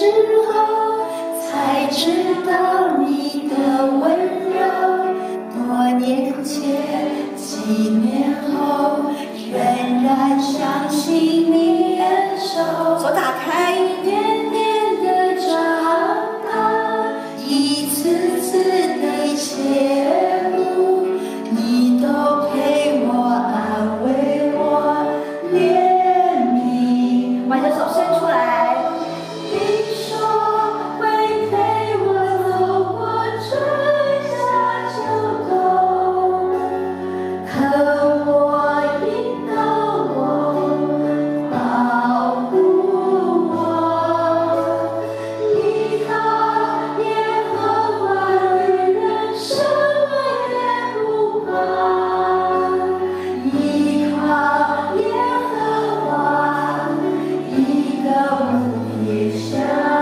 时候，才知道你的温柔。多年前，几年后，仍然相信你恩手。 手打开， 一点点的长大，一次次的切入，你都陪我，安慰我，怜悯。 把你的手伸出来。 你说会陪我走过春夏秋冬，疼我，引导我，保护我，依靠耶和华的人，什么也不怕。依靠耶和华，一个不撇下。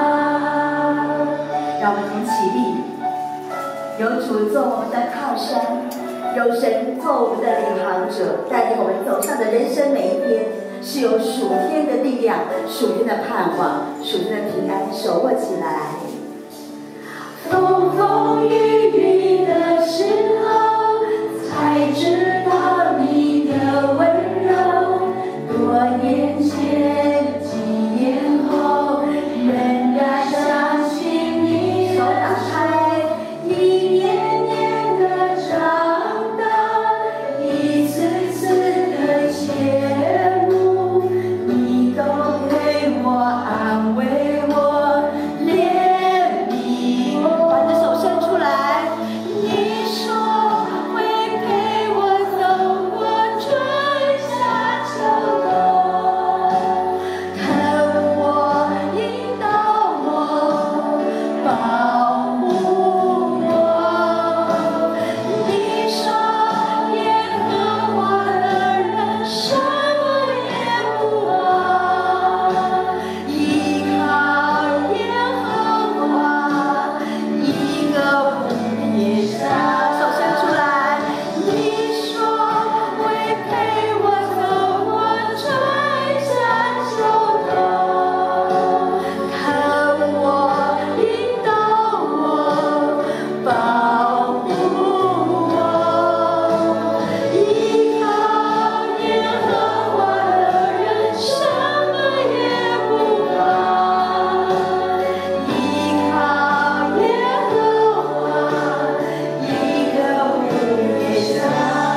让我们同起立，有主做我们的靠山，有神做我们的领航者，带领我们走上的人生每一天，是有属天的力量、属天的盼望、属天的平安。手握起来。 风风雨雨的时候，才知道你的温柔。多年前，几年后，仍然相信你手打开， 一年年的长大，一次次的切入，你都陪我，安慰我，怜悯。 把你的手伸出来。 你说会陪我走过春夏秋冬，疼我，引导我，保护我。你说耶和华的人，什么也不怕。依靠耶和华，一个不撇下。 手伸出来。 你说会陪我走过春夏秋冬，看我，引导我，保护我。依靠耶和华的人，什么也不怕。依靠耶和华，一个不撇下。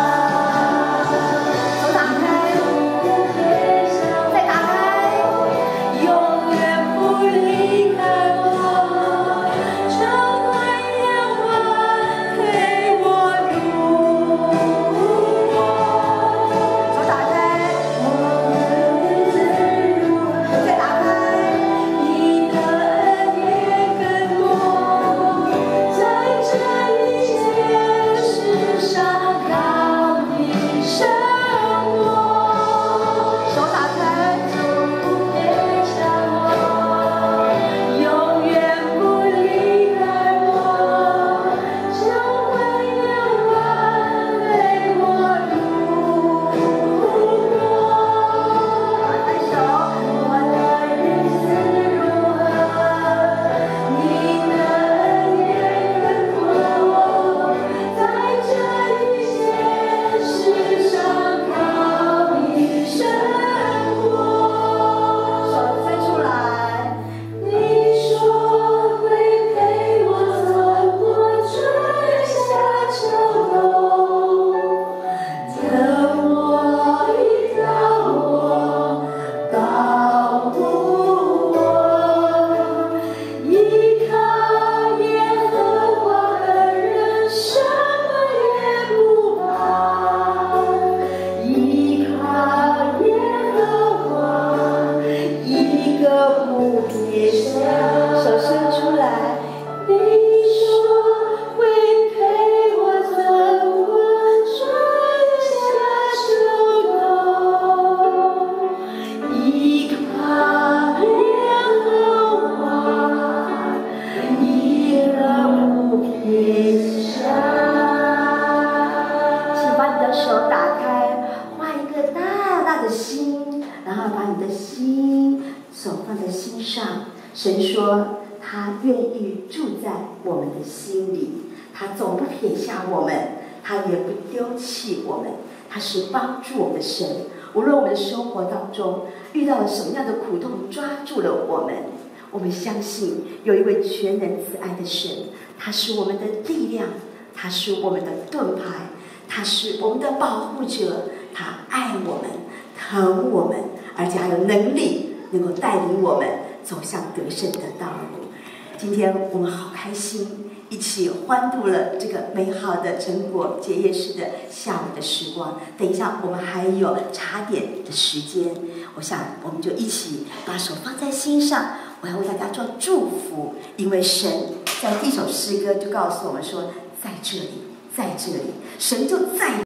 手打开，再打开。 永远不离开我，常怀念我，陪我度过。 手打开， 我的日子如何？ 再打开。 你的恩典更多，在这一切世上靠你生活。 手打开， 不撇下我，永远不离开我，常怀念我，陪我度过。 打开手。 我的日子如何？你的恩典更多，在这一切世上靠你生活。 手伸出来。 你说会陪我走过春夏秋冬，疼我，引导我，保护我。依靠耶和华的人，什么也不怕。依靠耶和华，一个不撇下。 手伸出来。 你说会陪我走过春夏秋冬，依靠耶和华，一个不撇下。 请把你的手打开，画一个大大的心，然后把你的心手放在心上， 神说他愿意住在我们的心里，他总不撇下我们，他也不丢弃我们，他是帮助我们的神。无论我们的生活当中遇到了什么样的苦痛，抓住了我们，我们相信有一位全能慈爱的神，他是我们的力量，他是我们的盾牌，他是我们的保护者，他爱我们，疼我们，而且还有能力能够带领我们走向得胜的道路。今天我们好开心，一起欢度了这个美好的成果结业式的下午的时光。等一下我们还有茶点的时间，我想我们就一起把手放在心上，我要为大家做祝福，因为神在第一首诗歌就告诉我们说，在这里，在这里，神就在